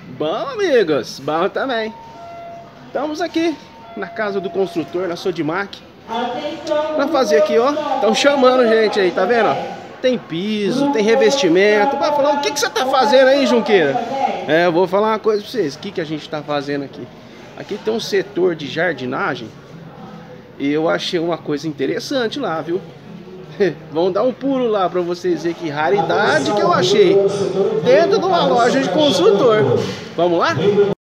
Bom, amigos, bom também. Estamos aqui na casa do construtor, na Sodimac, pra fazer aqui, ó. Estão chamando gente aí, tá vendo? Ó? Tem piso, tem revestimento. Vai falar, o que você tá fazendo aí, Junqueira? Eu vou falar uma coisa pra vocês. O que a gente tá fazendo aqui? Aqui tem um setor de jardinagem. E eu achei uma coisa interessante lá, viu? Vamos dar um pulo lá pra vocês verem que raridade que eu achei dentro de uma loja de construtor. Vamos lá?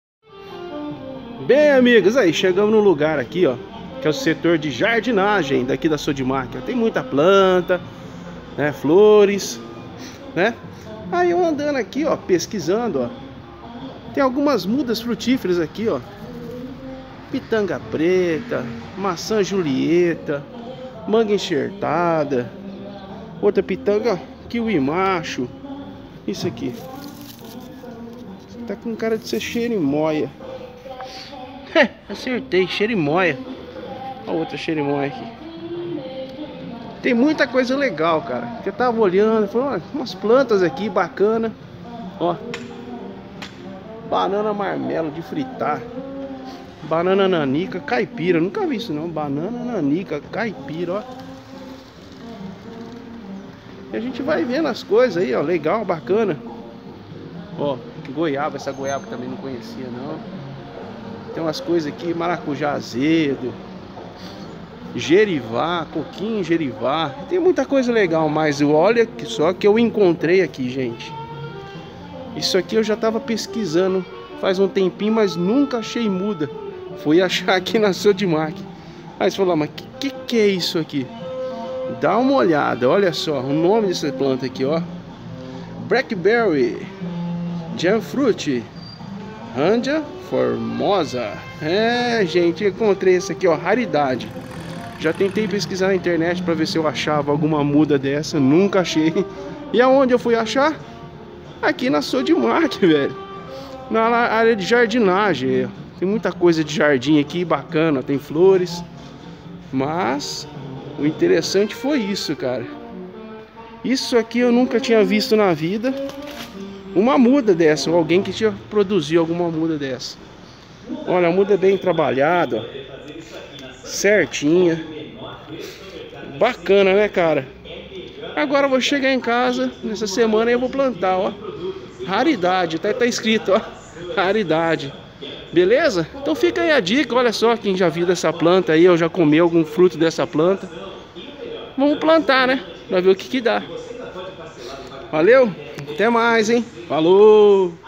Bem, amigos, aí chegamos no lugar aqui, ó, que é o setor de jardinagem daqui da Sodimac. Tem muita planta, né, flores, né? Aí eu andando aqui, ó, pesquisando, ó, tem algumas mudas frutíferas aqui, ó. Pitanga preta, maçã julieta, manga enxertada, outra pitanga, kiwi macho. Isso aqui tá com cara de ser xerimoia. Acertei, xerimoia. A outra xerimoia aqui. Tem muita coisa legal, cara. Eu tava olhando, falei, umas plantas aqui bacana. Ó, banana marmelo de fritar, banana nanica caipira. Nunca vi isso não. Banana nanica caipira, ó. E a gente vai vendo as coisas aí, ó. Legal, bacana. Ó, goiaba. Essa goiaba também não conhecia não. Tem umas coisas aqui, maracujá azedo, gerivá, coquinho gerivá. Tem muita coisa legal, mas olha só que eu encontrei aqui, gente. Isso aqui eu já tava pesquisando faz um tempinho, mas nunca achei muda. Fui achar aqui na Sodimac. Aí você falou, mas que é isso aqui? Dá uma olhada, olha só o nome dessa planta aqui, ó. Blackberry Jamfruit Randia Formosa. Gente, encontrei esse aqui, ó, raridade. Já tentei pesquisar na internet pra ver se eu achava alguma muda dessa, nunca achei. E aonde eu fui achar? Aqui na Sodimac, velho. Na área de jardinagem. Tem muita coisa de jardim aqui, bacana, tem flores. Mas o interessante foi isso, cara. Isso aqui eu nunca tinha visto na vida. Uma muda dessa, ou alguém que tinha produzido alguma muda dessa. Olha, a muda é bem trabalhada, ó, certinha. Bacana, né, cara? Agora eu vou chegar em casa nessa semana e eu vou plantar, ó. Raridade, tá escrito, ó, raridade. Beleza? Então fica aí a dica, olha só, quem já viu dessa planta aí, ou já comeu algum fruto dessa planta. Vamos plantar, né? Pra ver o que dá. Valeu? Até mais, hein? Falou!